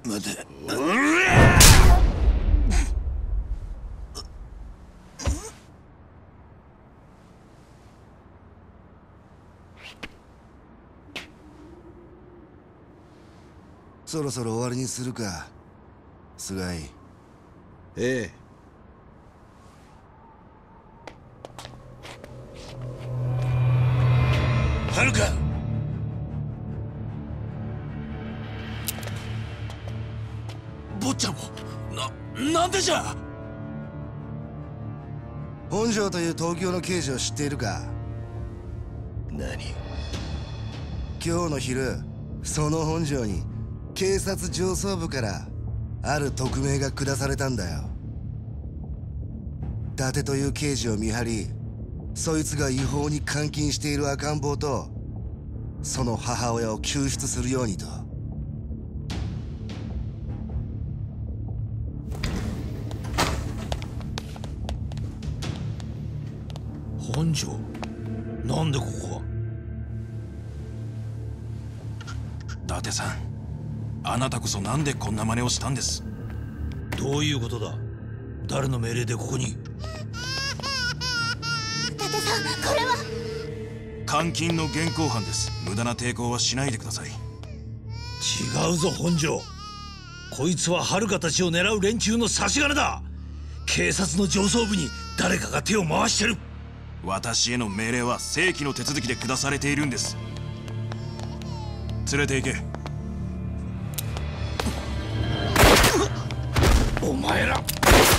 待て。 そろそろ終わりにするか、菅井。 ええ。遥か。坊ちゃんをなんでじゃ。 本庄という東京の刑事を知っているか。 何。 今日の昼、その本庄に警察上層部からある特命が下されたんだよ。伊達という刑事を見張り、そいつが違法に監禁している赤ん坊とその母親を救出するようにと。 本庄、なんでここは。伊達さん、あなたこそなんでこんな真似をしたんです。どういうことだ。誰の命令でここに。伊達さん、これは。 監禁の現行犯です。無駄な抵抗はしないでください。違うぞ本庄、こいつは遥たちを狙う連中の差し金だ。警察の上層部に誰かが手を回してる。私への命令は正規の手続きで下されているんです。連れて行け。お前ら。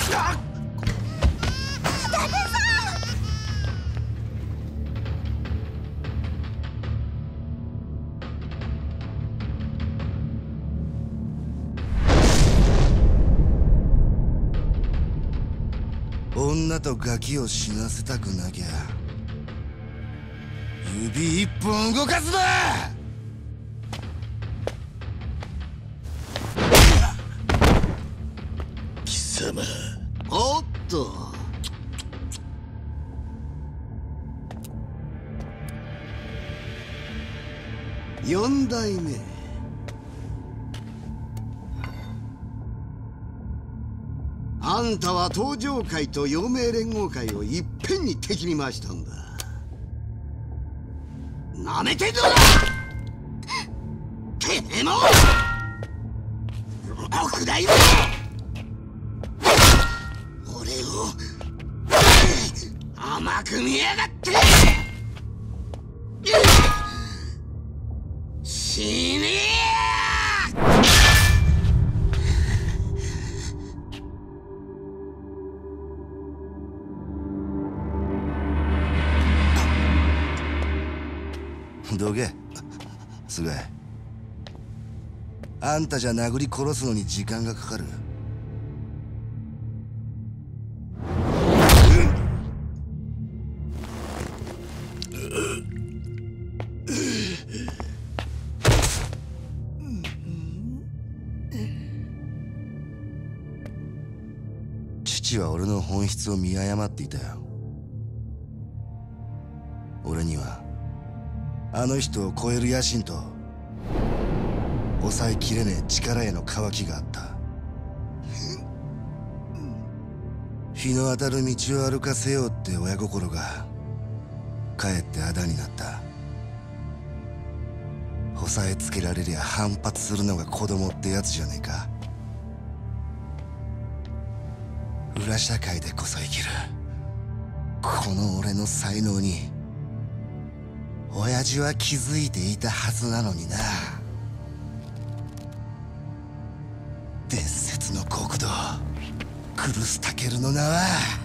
女とガキを死なせたくなきゃ指一本動かすな。 貴様。 おっと、四代目。あんたは東上会と陽明連合会をいっぺんに敵に回したんだ。なめてんのだ。てめえも六代目俺を甘く見やがって。死ねえ。 どけ、菅井。あんたじゃ殴り殺すのに時間がかかる。父は俺の本質を見誤っていたよ。俺にはあの人を超える野心と抑えきれねえ力への渇きがあった。日の当たる道を歩かせようって親心がかえってあだになった。押さえつけられりゃ反発するのが子供ってやつじゃねえか。裏社会でこそ生きるこの俺の才能に親父は気づいていたはずなのにな。伝説の極道クルスタケルの名は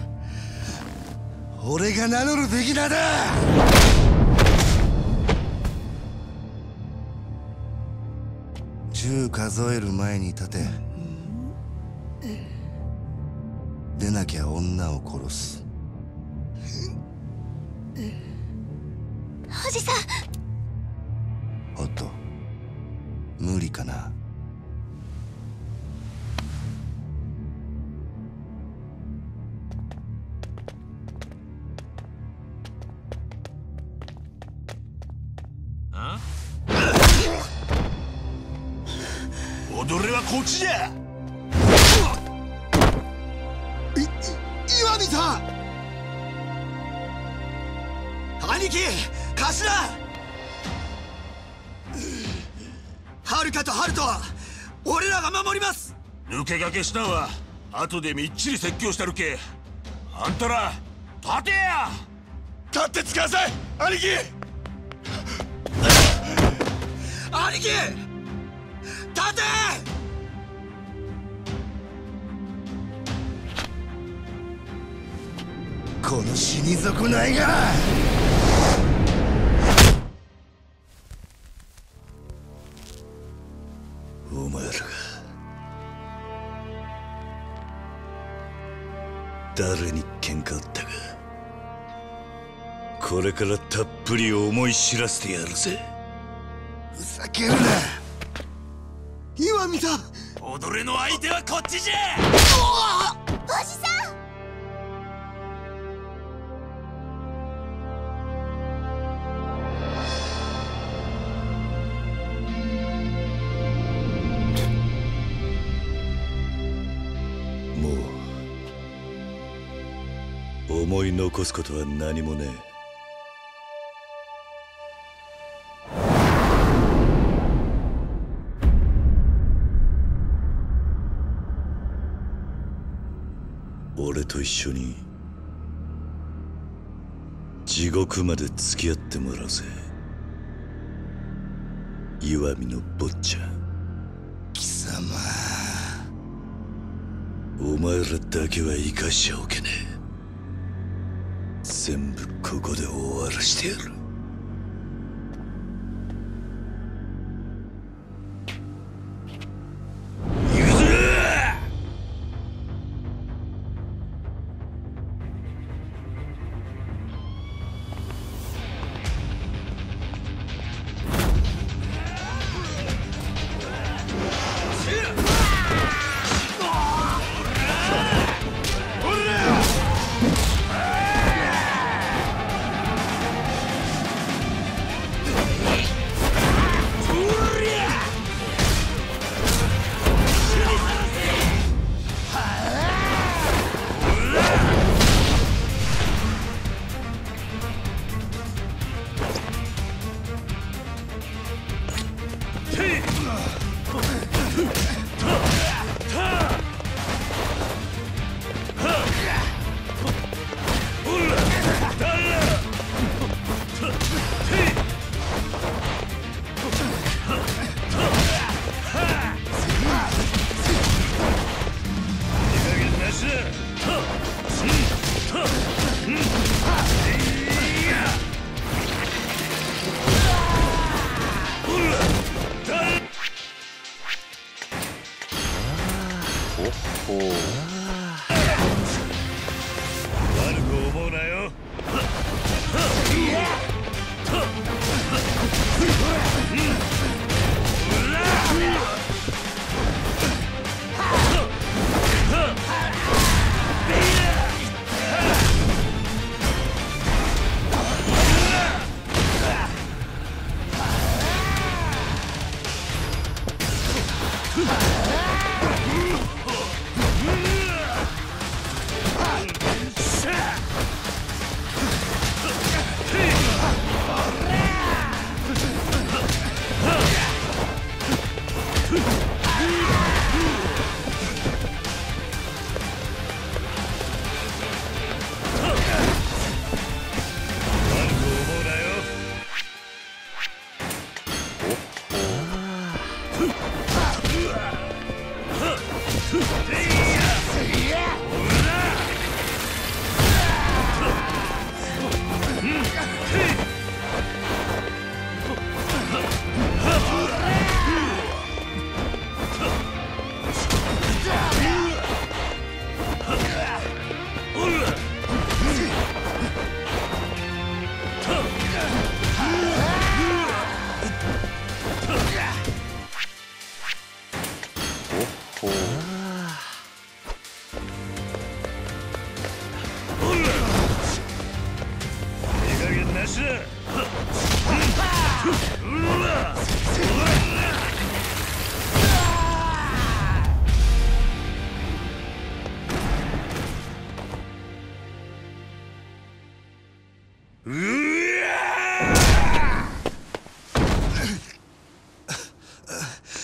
俺が名乗るべき名だ。10数える前に立て。出なきゃ女を殺す。 おじさん。 おっと、無理かな。 踊れはこっちじゃ。 岩見さん。兄貴、頭。はるかとハルトは俺らが守ります。 抜け駆けしたんは後でみっちり説教したるけ。あんたら立てや。立ってつかさい兄貴。 兄貴、立て。 この死に損ないが。 お前らが誰に喧嘩売ったか、これからたっぷり思い知らせてやるぜ。 ふざけるな。 岩見さん。 踊れの相手はこっちじゃ。 おじさん。 もう思い残すことは何もねえ。俺と一緒に地獄まで付き合ってもらうぜ、石見の坊ちゃん。 貴様、 お前らだけは生かしちゃおけねえ。全部ここで終わらしてやる。悪く思うなよ。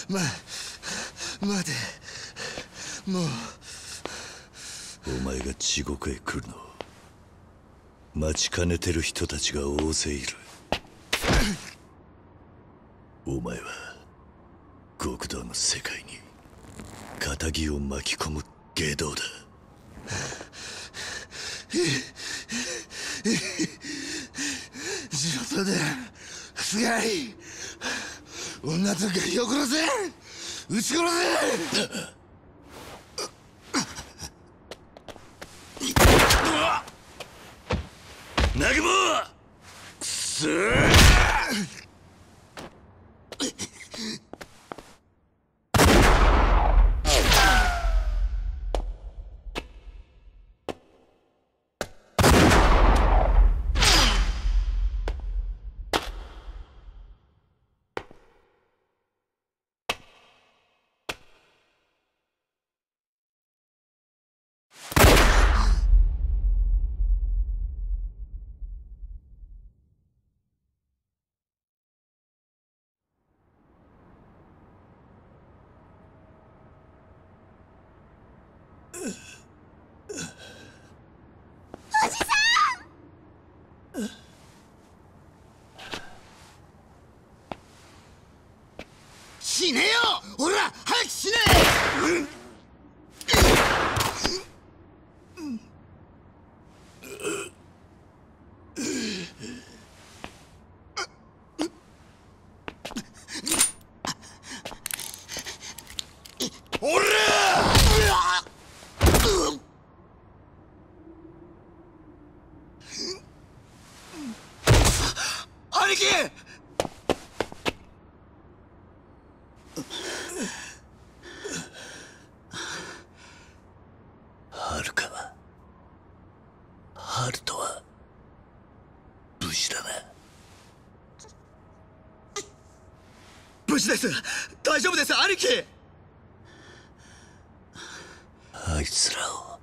待て。もうお前が地獄へ来るのを待ちかねてる人たちが大勢いる。お前は極道の世界に仇を巻き込む外道だ。 仕事で菅井、女とガキを殺せ、撃ち殺せ。 南雲、くそー。 死ねよ、ほら早く死ね。兄貴！ ハルカは、ハルトは無事だな。 無事です。大丈夫です、兄貴。 あいつらを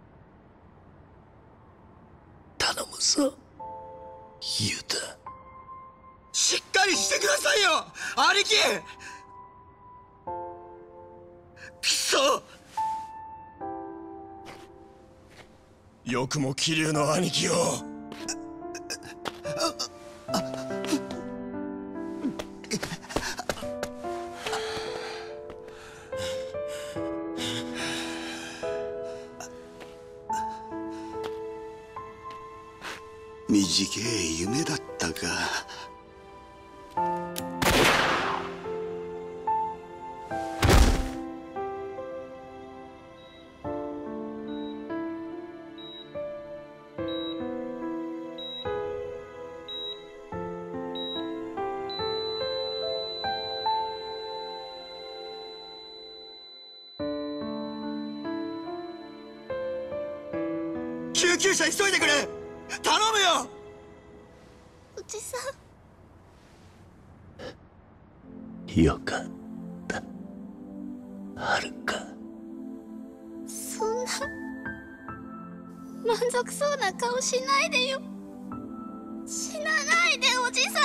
頼むぞ、ユタ。 しっかりしてくださいよ、兄貴。くそ。よくも桐生の兄貴を。短い夢だったか。救急車急いでくれ、頼むよ。 おじさん、 よかった、はるか。 そんな満足そうな顔しないでよ。死なないで、おじさん。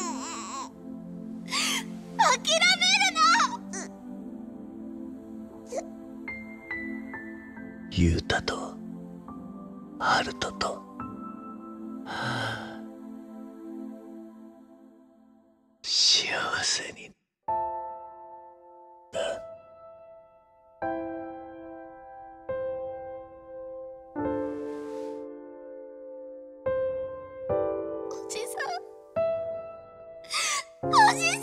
諦めるの。 ユータとハルトと、幸せにな。 おじさん、おじさん。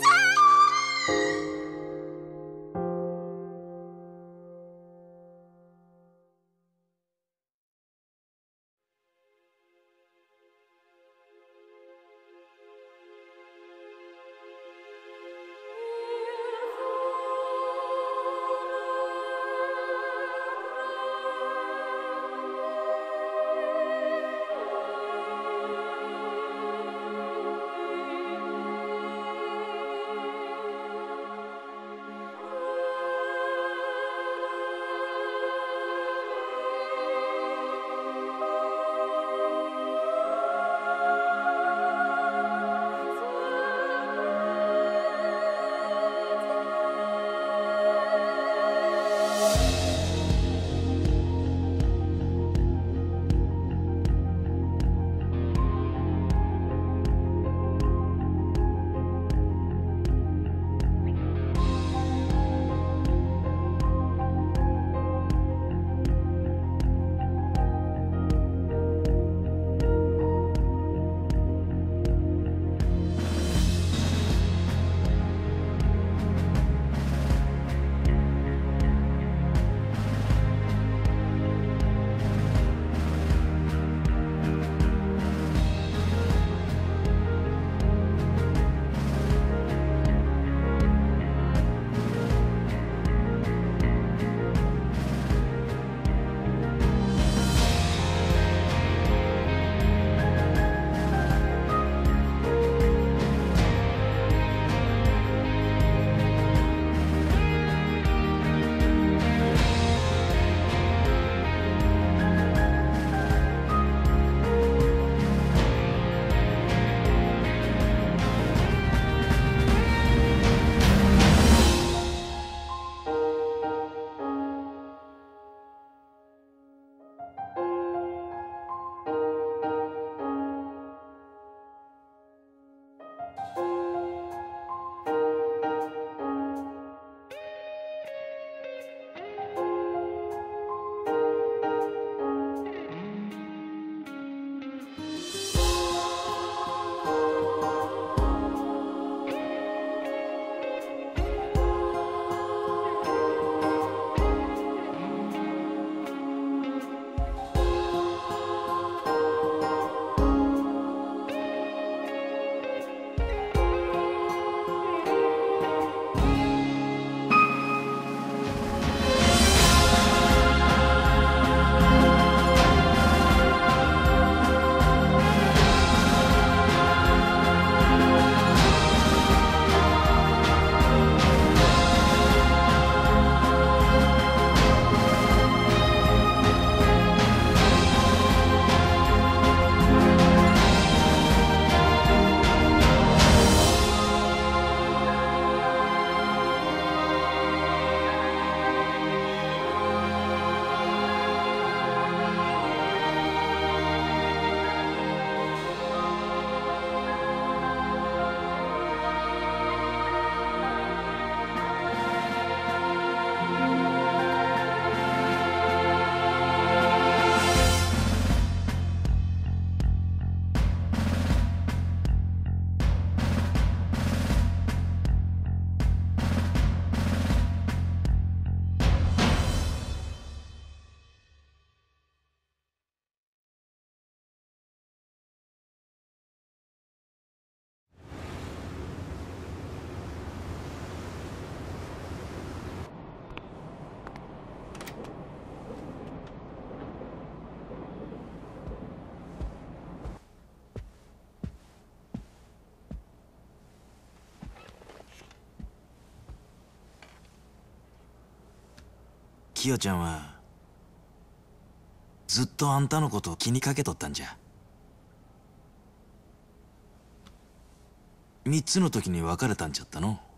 キヨちゃんはずっとあんたのことを気にかけとったんじゃ。3つの時に別れたんちゃったの。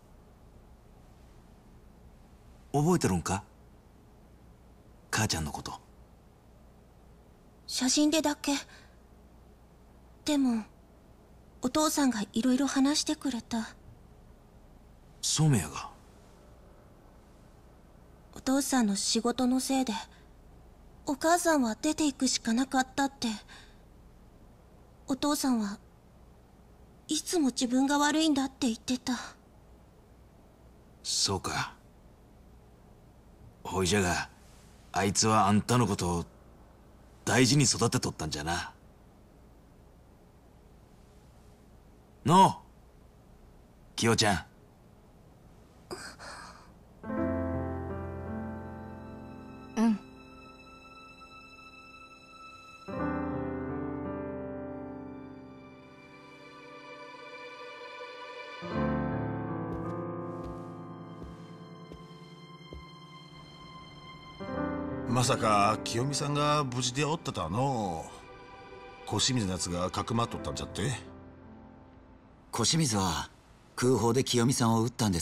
覚えてるんか、母ちゃんのこと。 写真でだけ。でもお父さんがいろいろ話してくれた。 染谷が。 お父さんの仕事のせいでお母さんは出ていくしかなかったって。お父さんはいつも自分が悪いんだって言ってた。 そうか。ほいじゃが、あいつはあんたのことを大事に育てとったんじゃな。のう、キヨちゃん。 うん。 まさか清美さんが無事でおったとはのう。小清水のやつがかくまっとったんじゃって。 小清水は空砲で清美さんを撃ったんです。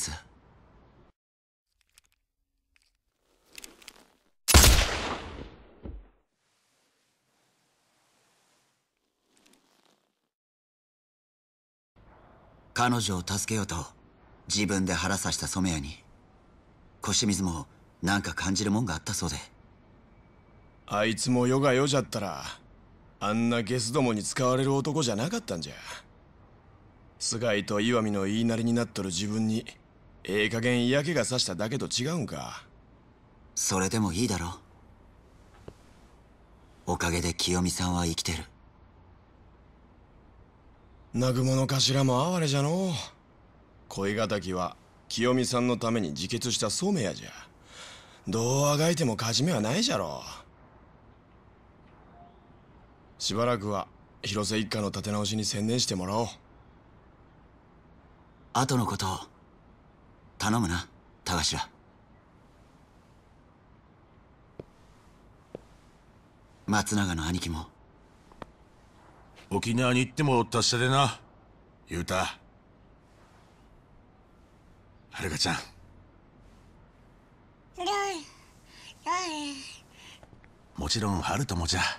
彼女を助けようと自分で腹刺した染谷に小清水もなんか感じるもんがあったそうで。 あいつも世が世じゃったらあんなゲスどもに使われる男じゃなかったんじゃ。菅井と岩見の言いなりになっとる自分にええ加減嫌気がさしただけと違うんか。 それでもいいだろう。おかげで清美さんは生きてる。 南雲の頭も哀れじゃのう。恋敵は清美さんのために自決した染谷じゃ。どうあがいても勝ち目はないじゃろう。しばらくは広瀬一家の立て直しに専念してもらおう。 後のことを頼むな、田頭。松永の兄貴も。 沖縄に行っても達者でな、雄太。遥ちゃん。もちろん春ともじゃ。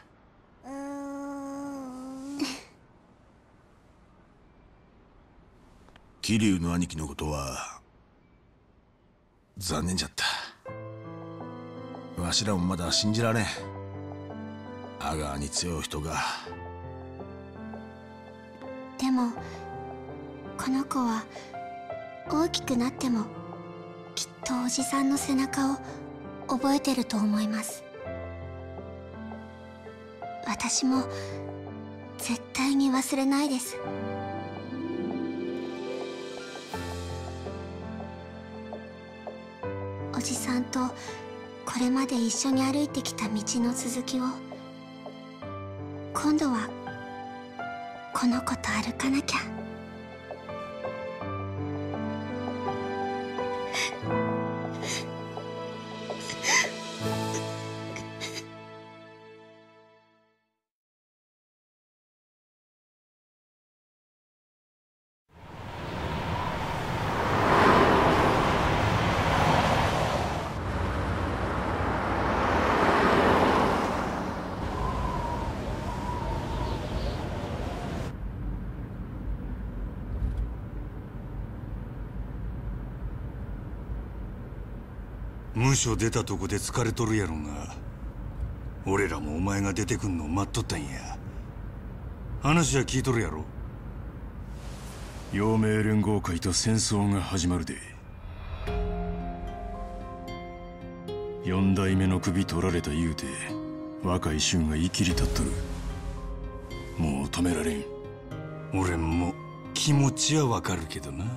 桐生の兄貴のことは残念じゃった。わしらもまだ信じられん。阿川に強い人が。 でもこの子は大きくなってもきっとおじさんの背中を覚えてると思います。私も絶対に忘れないです。おじさんとこれまで一緒に歩いてきた道の続きを今度はこの子と歩かなきゃ。 無所出たとこで疲れとるやろが、俺らもお前が出てくんのを待っとったんや。話は聞いとるやろ。 陽明連合会と戦争が始まるで。4代目の首取られた言うて若い衆がいきり立っとる。もう止められん。 俺も気持ちはわかるけどな。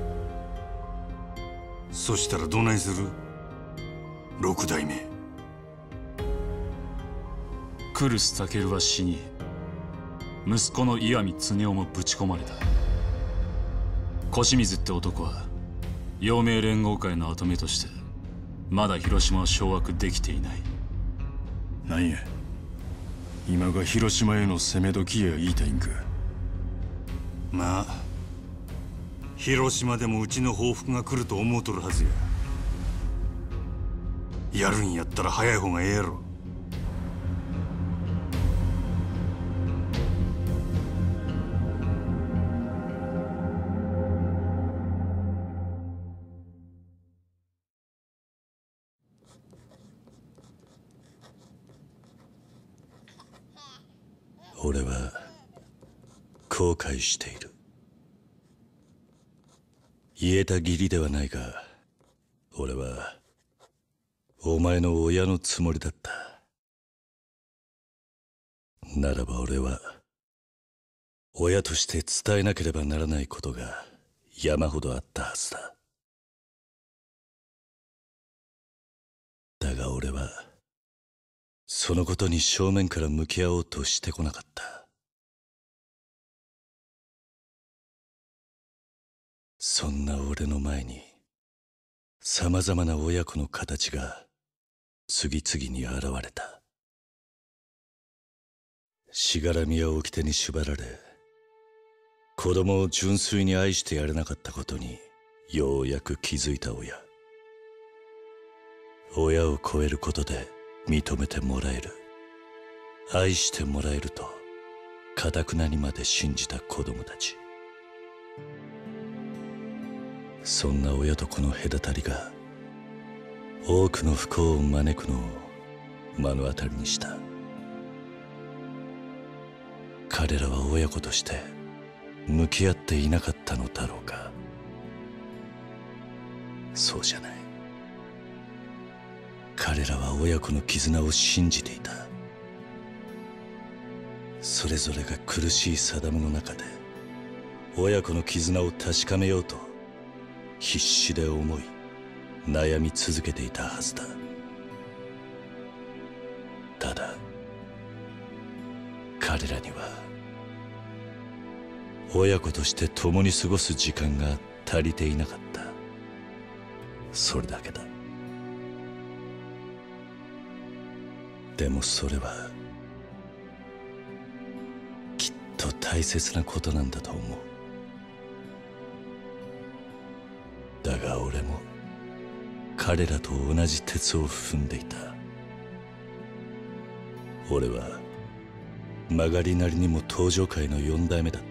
そしたらどないする？6代目。 来栖健は死に、息子の岩見恒夫もぶち込まれた。小清水って男は陽明連合会の跡目としてまだ広島を掌握できていない。なんや、今が広島への攻め時や言いたいんか。 まあ広島でもうちの報復が来ると思うとるはずや。やるんやったら早い方がええやろ。 俺は後悔している。言えた義理ではないが、俺はお前の親のつもりだった。ならば俺は親として伝えなければならないことが山ほどあったはずだ。だが俺はそのことに正面から向き合おうとしてこなかった。そんな俺の前にさまざまな親子の形が次々に現れた。しがらみや掟に縛られ、子供を純粋に愛してやれなかったことにようやく気づいた親。親を超えることで認めてもらえる、愛してもらえると頑なにまで信じた子供たち。そんな親と子の隔たりが多くの不幸を招くのを目の当たりにした。彼らは親子として向き合っていなかったのだろうか。そうじゃない。彼らは親子の絆を信じていた。それぞれが苦しい定めの中で親子の絆を確かめようと必死で思い悩み続けていたはずだ。ただ彼らには親子として共に過ごす時間が足りていなかった。それだけだ。でもそれはきっと大切なことなんだと思う。だが俺も彼らと同じ鉄を踏んでいた。俺は曲がりなりにも登場界の4代目だった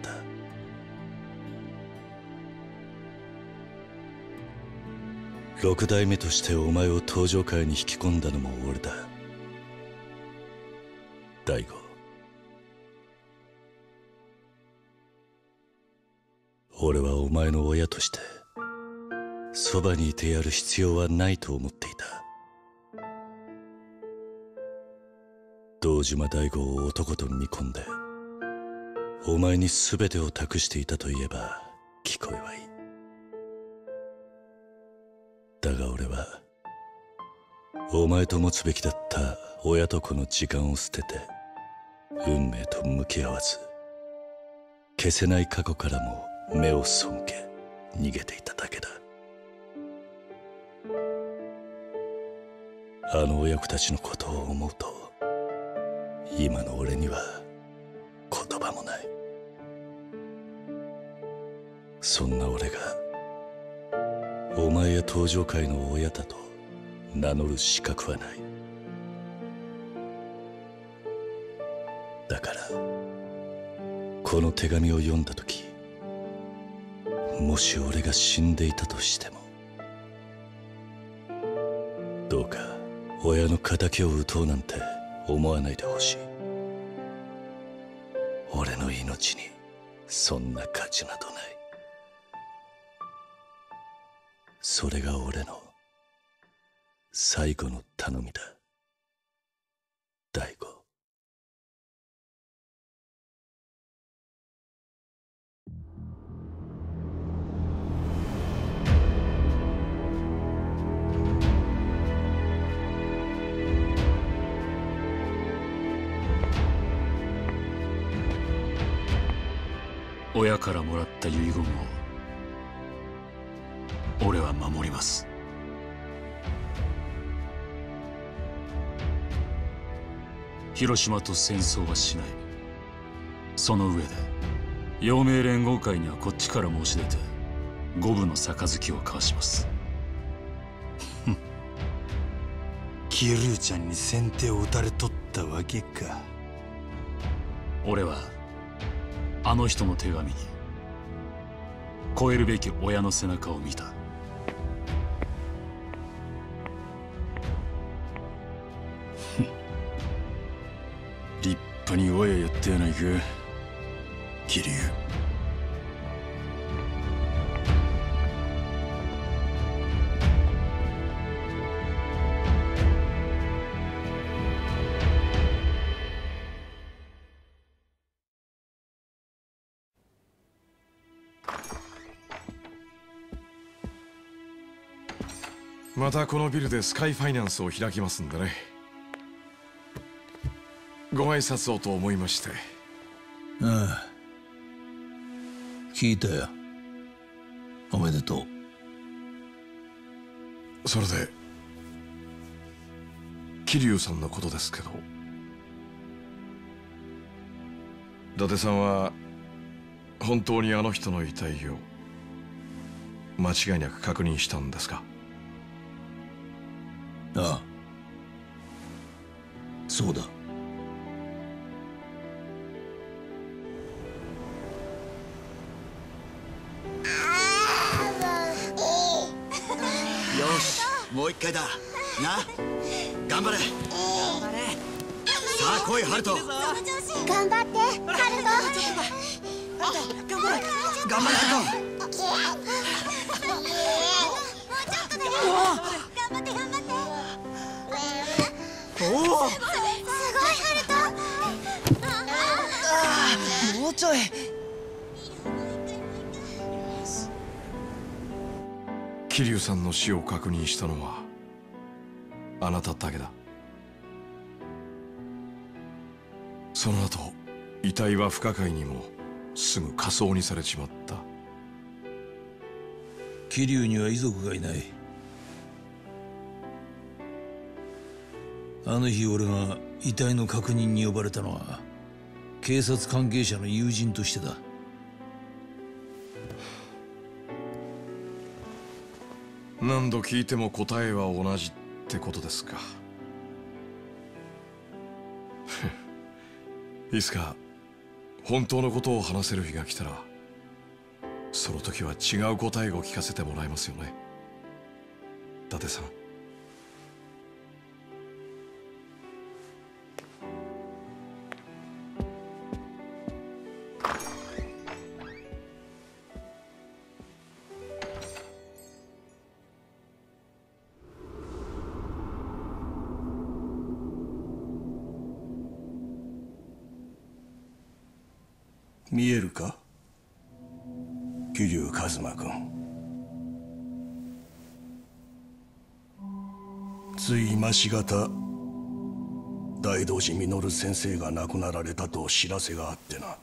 。6代目としてお前を登場界に引き込んだのも俺だ。大悟、俺はお前の親としてそばにいてやる必要はないと思っていた。堂島大吾を男と見込んでお前に全てを託していたと言えば聞こえはいい。だが俺はお前と持つべきだった親と子の時間を捨てて運命と向き合わず消せない過去からも目を背け逃げていただけだ。あの親子たちのことを思うと今の俺には言葉もない。そんな俺がお前や登場界の親だと名乗る資格はない。だからこの手紙を読んだ時、もし俺が死んでいたとしてもどうか親の仇を討とうなんて思わないでほしい。俺の命にそんな価値などない。それが俺の最後の頼みだ、大悟。 親からもらった遺言を俺は守ります。 広島と戦争はしない。その上で陽明連合会にはこっちから申し出て五分の杯を交わします。 キルーちゃんに先手を打たれとったわけか。 俺はあの人の手紙に超えるべき親の背中を見た。立派に親やったやないか、桐生。 またこのビルでスカイファイナンスを開きますんでね。ご挨拶をと思いまして。 ああ、聞いたよ。おめでとう。それで桐生さんのことですけど、伊達さんは本当にあの人の遺体を間違いなく確認したんですか？ ああ、そうだ。よし、もう一回だな。頑張れ。さあ来い、ハルト。 頑張ってハルト。 頑張れハルト。 頑張って頑張って。 おお、 すごいハルト。もうちょい。 桐生さんの死を確認したのはあなただけだ。その後遺体は不可解にもすぐ火葬にされちまった。 桐生には遺族がいない。あの日俺が遺体の確認に呼ばれたのは警察関係者の友人としてだ。 何度聞いても答えは同じってことですか。いつか本当のことを話せる日が来たら、その時は違う答えを聞かせてもらえますよね、伊達さん。 見えるか、桐生一馬君。つい今しがた大道寺実先生が亡くなられたと知らせがあってな。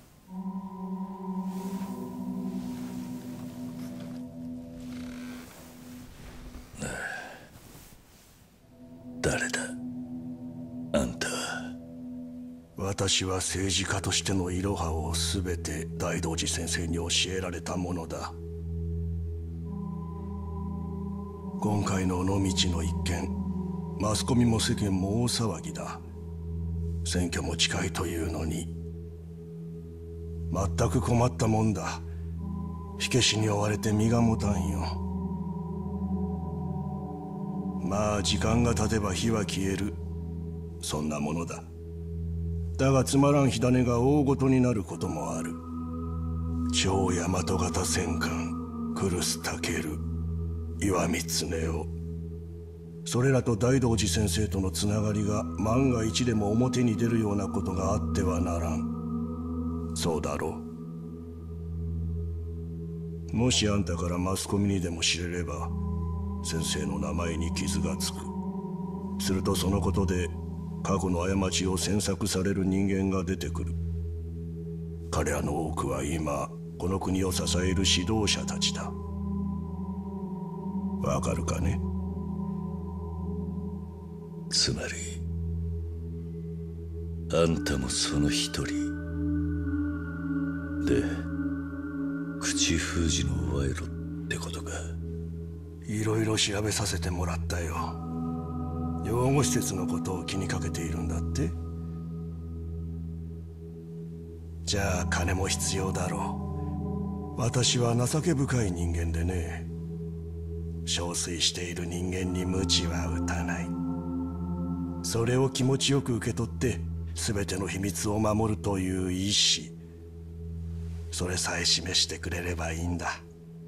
誰だあんた。 私は政治家としてのイロハを全て大道寺先生に教えられたものだ。今回の尾道の一件、マスコミも世間も大騒ぎだ。選挙も近いというのに全く困ったもんだ。火消しに追われて身が持たんよ。まあ時間が経てば火は消える、そんなものだ。だがつまらん火種が大ごとになることもある。超大和型戦艦来栖武石見恒夫、それらと大道寺先生とのつながりが万が一でも表に出るようなことがあってはならん。そうだろう。もしあんたからマスコミにでも知れれば先生の名前に傷がつく。するとそのことで過去の過ちを詮索される人間が出てくる。彼らの多くは今この国を支える指導者たちだ。わかるかね。 つまりあんたもその一人で、口封じの賄賂ってことか。 いろいろ調べさせてもらったよ。養護施設のことを気にかけているんだって。じゃあ金も必要だろう。私は情け深い人間でね、憔悴している人間に鞭は打たない。それを気持ちよく受け取って全ての秘密を守るという意志、それさえ示してくれればいいんだ。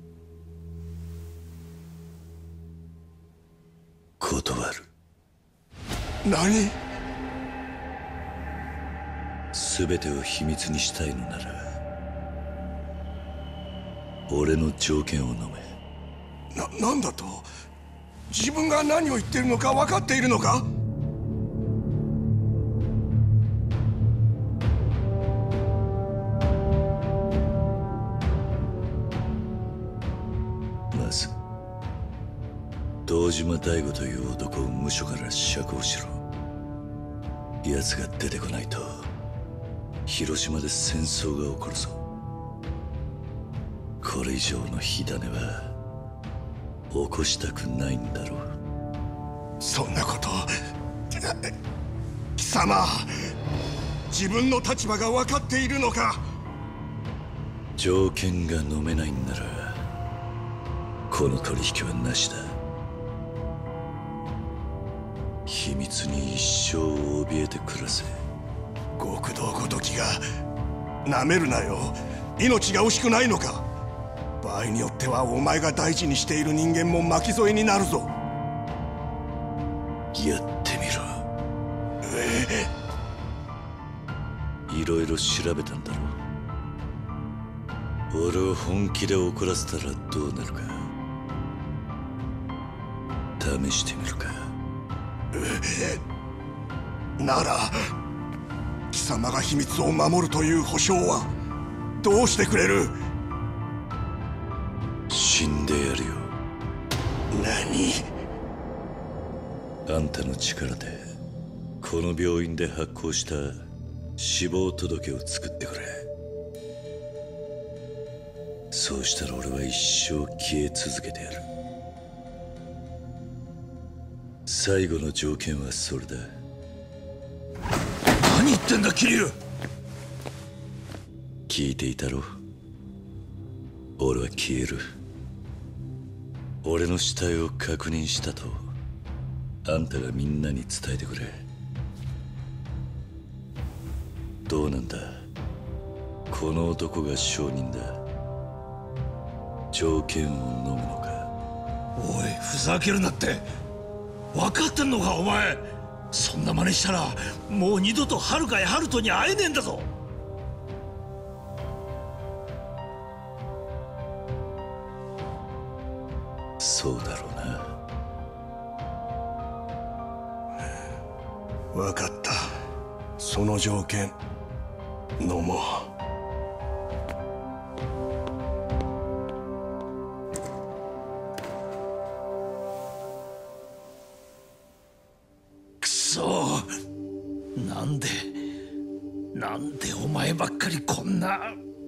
断る。 何？ 全てを秘密にしたいのなら俺の条件を飲め。 なんだと？自分が何を言ってるのか分かっているのか？ まず堂島大吾という男を無所から釈放しろ。奴が出てこないと広島で戦争が起こるぞ。これ以上の火種は起こしたくないんだろう。 そんなこと貴様、自分の立場が分かっているのか？ 条件が飲めないんならこの取引はなしだ。秘密に一生を怯えて暮らせ。 極道ごときがなめるなよ。命が惜しくないのか？場合によってはお前が大事にしている人間も巻き添えになるぞ。 やってみろ。いろいろ調べたんだろう。俺を本気で怒らせたらどうなるか試してみるか。 なら貴様が秘密を守るという保証はどうしてくれる？ 死んでやるよ。 何？ あんたの力でこの病院で発行した死亡届を作ってくれ。そうしたら俺は一生消え続けてやる。最後の条件はそれだ。 何言ってんだ桐生。 聞いていたろ。俺は消える。俺の死体を確認したとあんたがみんなに伝えてくれ。どうなんだ、この男が証人だ。条件を飲むのか。 おい、ふざけるなって。分かってんのかお前。そんな真似したらもう二度と遥や春人に会えねえんだぞ。 そうだろうな。 分かった。その条件飲もう。 くそ、なんでお前ばっかりこんな。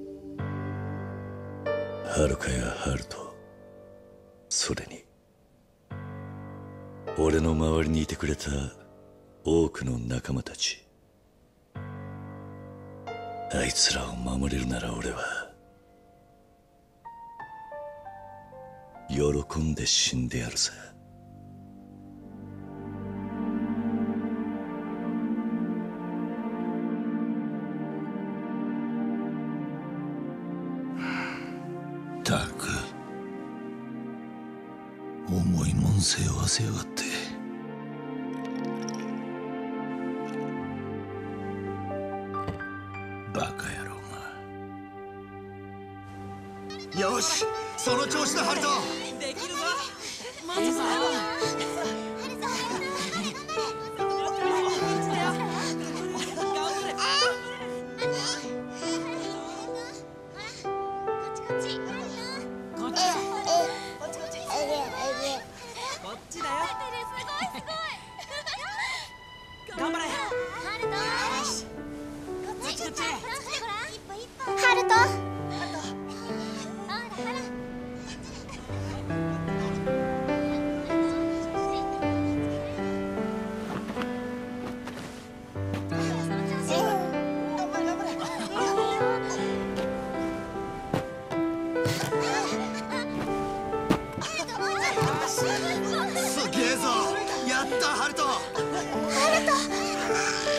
遥や春人、それに俺の周りにいてくれた多くの仲間たち、あいつらを守れるなら俺は喜んで死んでやるさ。 ったく重いもん背負わせやがって。バカ野郎が。よし、その調子だハルト。 できるぞ。マジさ。頑張れ。 すげえぞ。やったハルト。 ハルト。